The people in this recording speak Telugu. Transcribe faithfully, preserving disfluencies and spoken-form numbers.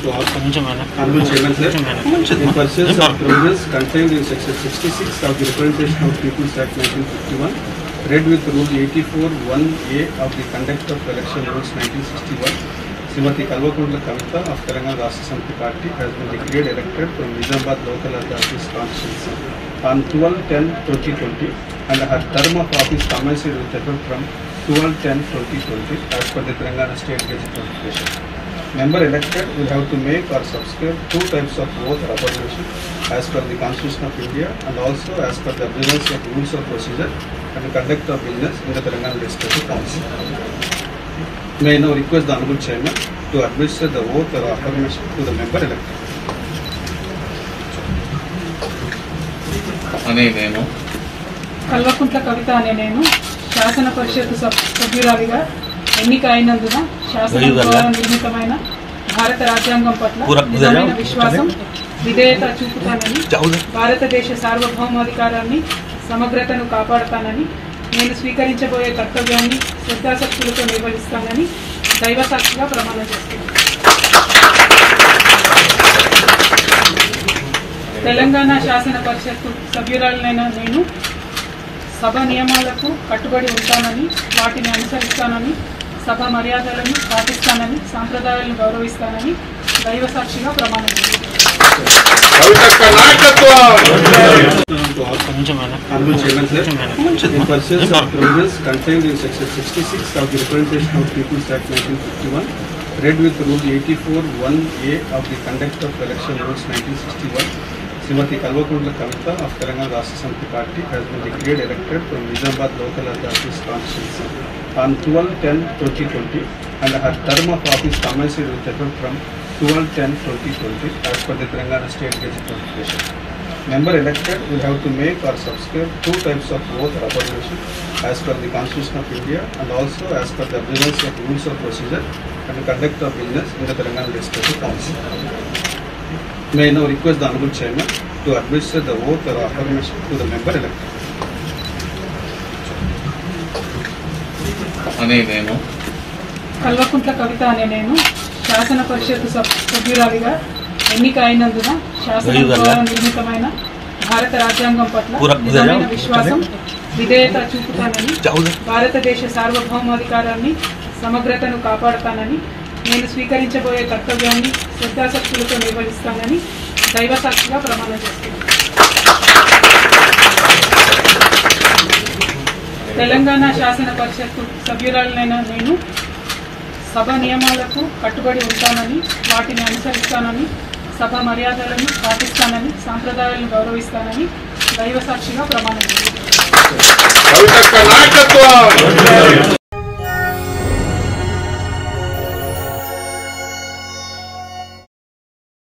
to all Honorable Chairman sir, in pursuance of provisions contained in section sixty-six of the Representation of People's Act nineteen fifty-one, read with rule eighty-four one A of the Conduct of Election Rules nineteen sixty-one, Srimati Kalvakundla Kavita of Telangana Rashtra Samiti Party has been declared elected from Nizamabad Local Authorities Constituency on twelve ten twenty twenty, and her term of office commenced with effect from twelve ten twenty twenty as per the Telangana State Gazette notification. Member elected will have to make or subscribe two types of oath or affirmation as per the Constitution of India and also as per the observance of rules of procedure and the conduct of business in the Telangana Legislative Council. May I now request the Honorable Chairman to administer the oath or affirmation to the member elected. అనే నేను కల్వకుంట్ల కవిత అనే నేను శాసన పరిషత్ సభ్యురాలిగా ఎన్నిక అయినందున శాసనం ద్వారా నిర్మితమైన భారత రాజ్యాంగం పట్ల నిజమైన విశ్వాసం విధేయత చూపుతానని, భారతదేశ సార్వభౌమాధికారాన్ని సమగ్రతను కాపాడుతానని, నేను స్వీకరించబోయే కర్తవ్యాన్ని శ్రద్ధాశక్తులతో నిర్వహిస్తానని దైవ సాక్షిగా ప్రమాణం చేస్తున్నాను. తెలంగాణ శాసన పరిషత్ సభ్యురాలైన నేను సభ నియమాలకు కట్టుబడి ఉంటానని, వాటిని అనుసరిస్తానని, సభ మర్యాదలను పాటిస్తానని, సాంప్రదాయాలను గౌరవిస్తానని దైవ సాక్షిగా ప్రమాణం చేస్తున్నాను. Honorable Chairman sir, in pursuance of provisions contained in section sixty-six of the Representation of People's Act nineteen fifty-one, read with rule eighty-four one A of the Conduct of Election Rules nineteen sixty-one, Srimati Kalvakundla Kavita of Telangana Rashtra Samiti Party has been declared elected from Nizamabad Local Authorities Constituency on twelve ten twenty twenty, and her term of office commenced with effect from twelve ten twenty twenty as per the Telangana State Gazette notification. Member elected will have to make or subscribe two types of oath or affirmation as per the Constitution of India and also as per the observance of rules of procedure and the conduct of business in the Telangana Legislative Council. May I now request the Honorable Chairman to administer the oath or affirmation to the member elected. అనే నేను కల్వకుంట్ల కవిత అనే నేను శాసన పరిషత్ సభ్యురాలిగా ఎన్నిక అయినందున శాసనం ద్వారా నిర్మితమైన భారత రాజ్యాంగం పట్ల నిజమైన విశ్వాసం విధేయత చూపుతానని, భారతదేశ సార్వభౌమాధికారాన్ని సమగ్రతను కాపాడుతానని, నేను స్వీకరించబోయే కర్తవ్యాన్ని శ్రద్ధాశక్తులతో నిర్వహిస్తానని దైవ సాక్షిగా ప్రమాణం చేస్తున్నాను. తెలంగాణ శాసన పరిషత్ సభ్యురాలైన నేను సభ నియమాలకు కట్టుబడి ఉంటానని, వాటిని అనుసరిస్తానని, సభ మర్యాదలను పాటిస్తానని, సాంప్రదాయాలను గౌరవిస్తానని దైవ సాక్షిగా ప్రమాణం చేస్తున్నాను.